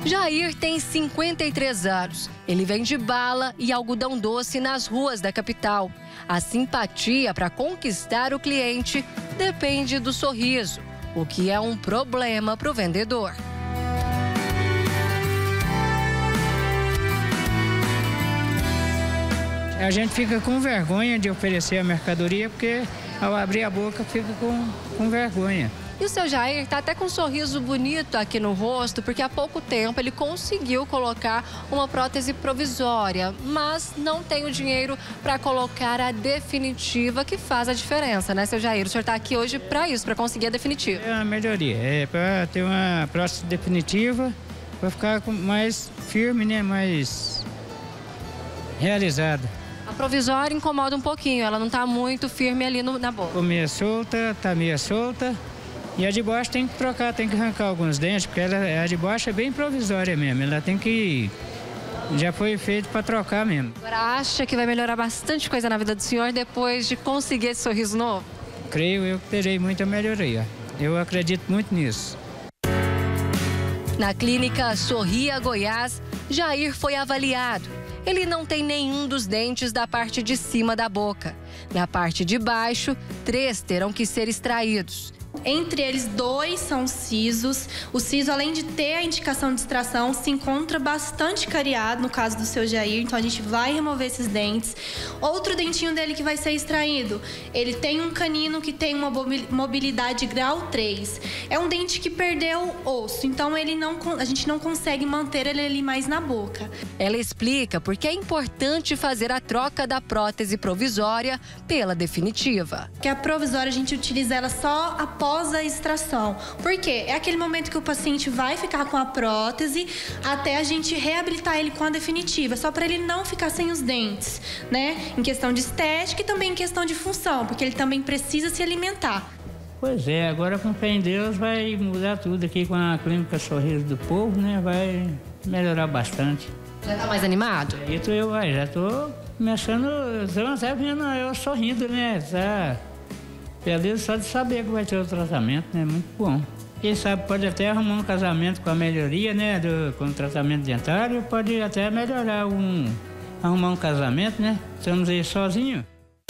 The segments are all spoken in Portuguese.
Jair tem 53 anos. Ele vende bala e algodão doce nas ruas da capital. A simpatia para conquistar o cliente depende do sorriso, o que é um problema para o vendedor. A gente fica com vergonha de oferecer a mercadoria, porque ao abrir a boca fica com vergonha. E o seu Jair está até com um sorriso bonito aqui no rosto, porque há pouco tempo ele conseguiu colocar uma prótese provisória, mas não tem o dinheiro para colocar a definitiva, que faz a diferença, né, seu Jair? O senhor está aqui hoje para isso, para conseguir a definitiva. É uma melhoria, é para ter uma prótese definitiva, para ficar mais firme, né, mais realizada. A provisória incomoda um pouquinho, ela não está muito firme ali na boca. Ficou meio solta, está meio solta. E a de baixo tem que trocar, tem que arrancar alguns dentes, porque a de baixo é bem provisória mesmo. Ela tem que... já foi feito para trocar mesmo. Agora acha que vai melhorar bastante coisa na vida do senhor depois de conseguir esse sorriso novo? Creio eu que terei muita melhoria. Eu acredito muito nisso. Na clínica Sorria Goiás, Jair foi avaliado. Ele não tem nenhum dos dentes da parte de cima da boca. Na parte de baixo, 3 terão que ser extraídos. Entre eles, 2 são sisos. O siso, além de ter a indicação de extração, se encontra bastante cariado, no caso do seu Jair. Então, a gente vai remover esses dentes. Outro dentinho dele que vai ser extraído, ele tem um canino que tem uma mobilidade grau 3. É um dente que perdeu osso, então a gente não consegue manter ele ali mais na boca. Ela explica por que é importante fazer a troca da prótese provisória pela definitiva. Que a provisória a gente utiliza ela só após a extração. Por quê? É aquele momento que o paciente vai ficar com a prótese até a gente reabilitar ele com a definitiva, só para ele não ficar sem os dentes, né? Em questão de estética e também em questão de função, porque ele também precisa se alimentar. Pois é, agora com fé em Deus vai mudar tudo aqui com a Clínica Sorriso do Povo, né? Vai melhorar bastante. Já tá mais animado? Isso eu já tô começando, até vendo eu sorrindo, né? Tá feliz só de saber que vai ter o tratamento, né? Muito bom. Quem sabe pode até arrumar um casamento com a melhoria, né? Com o tratamento dentário, pode até melhorar arrumar um casamento, né? Estamos aí sozinhos.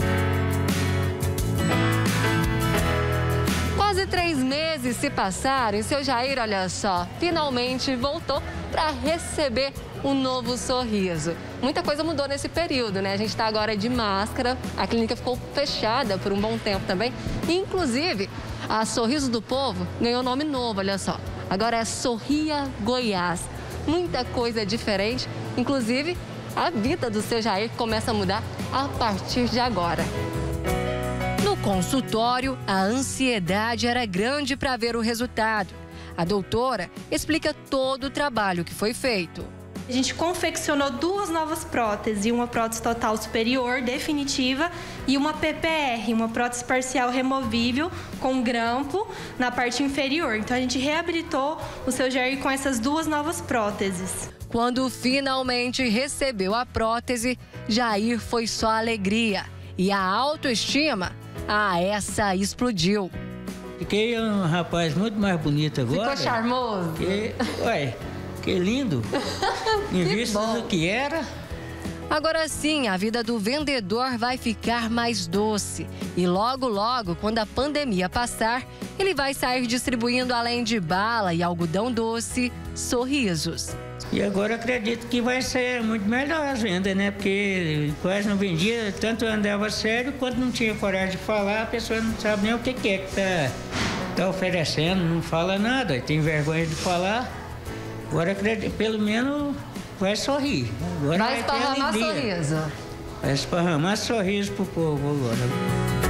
Quase 3 meses se passaram e seu Jair, olha só, finalmente voltou para receber um novo sorriso. Muita coisa mudou nesse período, né? A gente está agora de máscara, a clínica ficou fechada por um bom tempo também. Inclusive, a Sorriso do Povo ganhou nome novo, olha só. Agora é Sorria Goiás. Muita coisa diferente, inclusive a vida do seu Jair começa a mudar a partir de agora. No consultório, a ansiedade era grande para ver o resultado. A doutora explica todo o trabalho que foi feito. A gente confeccionou 2 novas próteses, uma prótese total superior definitiva e uma PPR, uma prótese parcial removível com grampo na parte inferior. Então a gente reabilitou o seu Jair com essas 2 novas próteses. Quando finalmente recebeu a prótese, Jair foi só alegria. E a autoestima, essa explodiu. Fiquei um rapaz muito mais bonito agora. Ficou charmoso? Que lindo. Em vista do que era. Agora sim, a vida do vendedor vai ficar mais doce. E logo, logo, quando a pandemia passar, ele vai sair distribuindo, além de bala e algodão doce, sorrisos. E agora acredito que vai ser muito melhor as vendas, né? Porque quase não vendia, tanto andava sério, quanto não tinha coragem de falar, a pessoa não sabe nem o que é que tá oferecendo, não fala nada, tem vergonha de falar. Agora acredito, pelo menos vai sorrir. Agora vai esparramar sorriso. Vai esparramar sorriso pro povo agora.